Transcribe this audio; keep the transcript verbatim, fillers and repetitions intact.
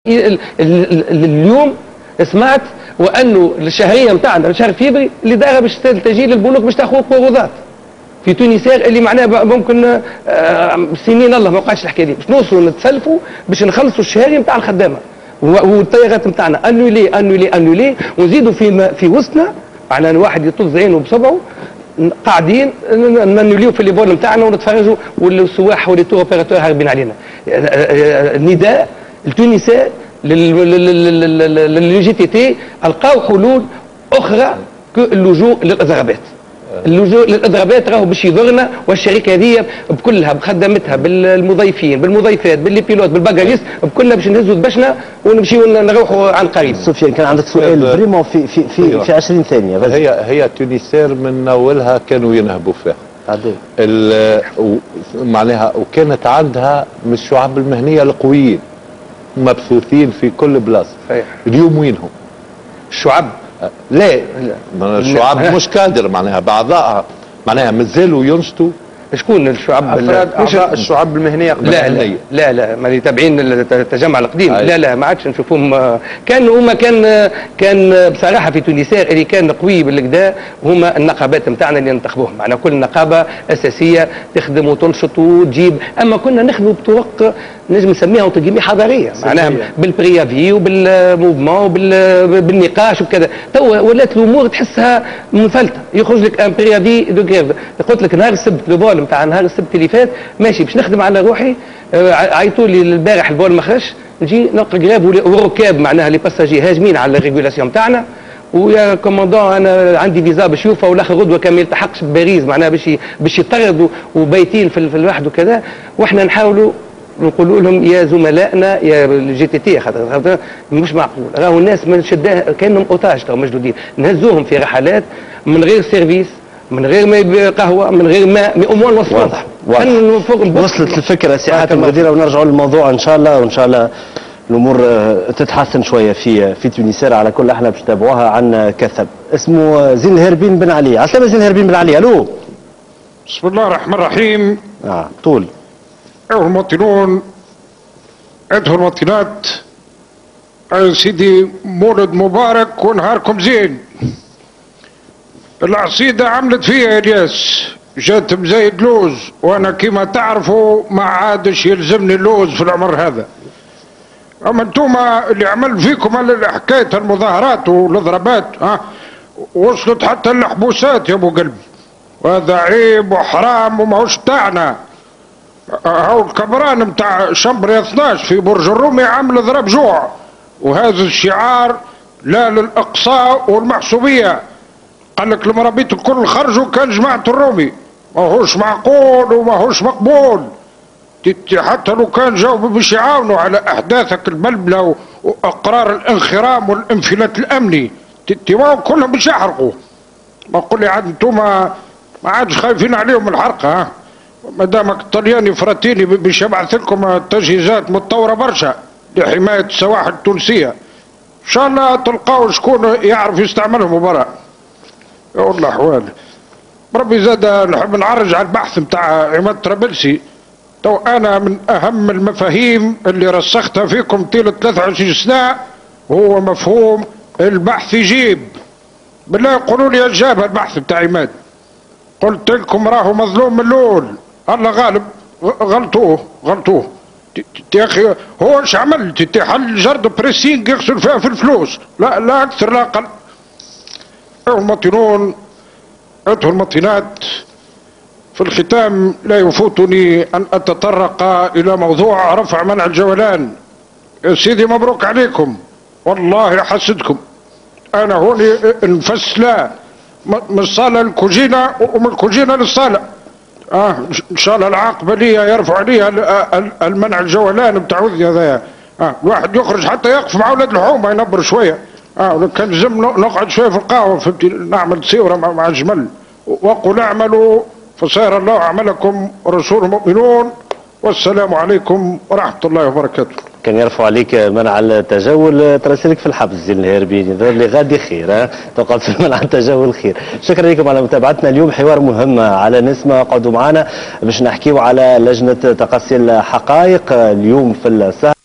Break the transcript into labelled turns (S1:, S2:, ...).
S1: اليوم سمعت وانه الشهريه نتاعنا شهر فيفري اللي دايره باش تجي للبنوك باش تاخذ قروضات في تونسير اللي معناها ممكن سنين الله ما وقعش الحكايه دي باش نوصلوا نتسلفوا باش نخلصوا الشهريه نتاع الخدامه والطيارات نتاعنا انولي انولي انولي ونزيدوا في في وسطنا معناها واحد يطز عينه بصبعه قاعدين ننوليو في ليبول نتاعنا ونتفرجوا والسواح والتور اوبيراتور هاربين علينا. النداء التونسي للجي تي تي القاو حلول اخرى كاللجوء للاضرابات. اللجوء للاضرابات راهو باش يضرنا والشركه هذه بكلها بخدمتها بالمضيفين بالمضيفات بالبيلوت بالباجاجيست بكلها باش نهزوا دبشنا ونمشيو نروحوا عن قريب.
S2: سفيان كان عندك سؤال فريمون في في في, في عشرين ثانيه.
S3: هي هي تونسير من اولها كانوا ينهبوا فيها. معناها وكانت عندها من الشعب المهنيه القويين مبثوثين في كل بلاصه. اليوم وينهم؟
S1: الشعب
S3: لا الشعب مش كادر معناها بعضها معناها مازالوا ينشطوا.
S1: شكون الشعب؟
S3: مش الشعب المهنيه قبل
S1: لا لا لا لا ما تابعين التجمع القديم. أي. لا لا ما عادش نشوفوهم. كان هما كان كان بصراحه في تونسير اللي كان قوي بالكدا هما النقابات نتاعنا اللي ننتخبوهم معنا كل نقابه اساسيه تخدم وتنشط وتجيب. اما كنا نخدموا بطرق نجم نسميها وتقييميه حضاريه معناها بالبريافي وبالموفمون وبالنقاش وكذا. تو ولات الامور تحسها منفلته يخرج لك ان بريافي دو غريف قلت لك نهار السبت لو نتاع نهار السبت اللي فات ماشي باش نخدم على روحي عيطوا لي البارح البول ما خرجش نجي نلقى جراب وركاب معناها لي باساجي هاجمين على الريغولاسيون تاعنا ويا كوموندون انا عندي فيزا باش يوفى والاخر غدوه كان ما يلتحقش بباريس معناها باش باش يطردوا وبايتين في الواحد وكذا واحنا نحاولوا نقولوا لهم يا زملائنا يا الجي تي تي خاطر مش معقول راهو الناس من شداه كانهم اوتاج تو مشدودين نهزوهم في رحلات من غير سيرفيس من غير ما قهوه من غير ماء امور وصلت
S2: واضح وصلت الفكره سعاده المديره ونرجعوا للموضوع ان شاء الله وان شاء الله الامور تتحسن شويه في في تونسير على كل احنا باش نتابعوها عن كثب. اسمه زين الهربين بن علي. عسلامة زين الهربين بن علي. الو
S4: بسم الله الرحمن الرحيم.
S2: اه طول
S4: ايها المواطنون ايها المواطنات يا سيدي مولد مبارك ونهاركم زين. العصيدة عملت فيها يا الياس جات مزايد لوز وانا كما تعرفوا ما عادش يلزمني اللوز في العمر هذا. اما انتوما اللي عمل فيكم على حكاية المظاهرات والاضرابات ها وصلت حتى الحبوسات يا ابو قلبي وهذا عيب وحرام وماهوش بتاعنا. هاو الكبران متاع شمبر اثناش في برج الرومي عامل ضرب جوع وهذا الشعار لا للاقصاء والمحسوبيه. قال لك المرابيط الكل خرجوا كان جماعة الرومي ماهوش معقول وماهوش مقبول. حتى لو كان جاوا باش يعاونوا على احداثك البلبله واقرار الانخرام والانفلات الامني تيواو كلهم باش يحرقوا. ما قول لي عاد انتوما ما عادش خايفين عليهم الحرقه ها ما دامك الطلياني فراتيني باش يبعث لكم تجهيزات متطوره برشا لحمايه السواحل التونسيه. ان شاء الله تلقاو شكون يعرف يستعملهم برا. يا والله احوال بربي زاد نحب نعرج على البحث نتاع عماد طرابلسي. تو انا من اهم المفاهيم اللي رسختها فيكم طيله ثلاثة وعشرين سنه هو مفهوم البحث يجيب. بالله يقولوا لي جاب البحث نتاع عماد قلت لكم راهو مظلوم من الاول الله غالب غلطوه غلطوه يا اخي هو ايش عمل؟ حل جرد بريسينج يغسل فيها في الفلوس لا لا اكثر لا اقل. أيها المواطنون أيها المواطنات في الختام لا يفوتني أن أتطرق إلى موضوع رفع منع الجولان. يا سيدي مبروك عليكم والله حسدكم. أنا هوني انفسلا من الصالة للكوجينة ومن الكوجينة للصالة. آه إن شاء الله العاقبة لي يرفع لي المنع الجولان بتاع وذي هذايا. آه الواحد يخرج حتى يقف مع أولاد الحومة ينبر شوية. اه كان لازم نقعد شويه في القهوه فهمتي نعمل صيوره مع الجمل وقل اعملوا فسيرى الله اعمالكم ورسوله المؤمنون والسلام عليكم ورحمه الله وبركاته.
S2: كان يرفع عليك منع التجول ترسلك في الحبس زين الهربين يظهر لي غادي خير ها تقعد في منع التجول خير. شكرا لكم على متابعتنا اليوم حوار مهم على نسمه. قعدوا معنا باش نحكيو على لجنه تقصي الحقائق اليوم في السهر.